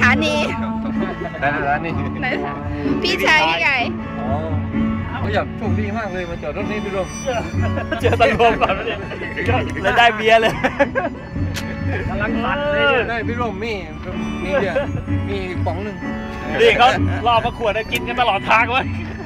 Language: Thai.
านีแต่ร้านนี้ไหนพี่ชายพี่ใหญ่อ๋อเขาอยากโชคดีมากเลยมาจอดรถนี้พี่รวมเจอตำรวจก่อนแล้วได้เบียร์เลยกำลังสั่นเลยได้พี่รวมมีเบียร์มีป๋องหนึ่งนี่เขารอมาขวดกินกันตลอดทางวะ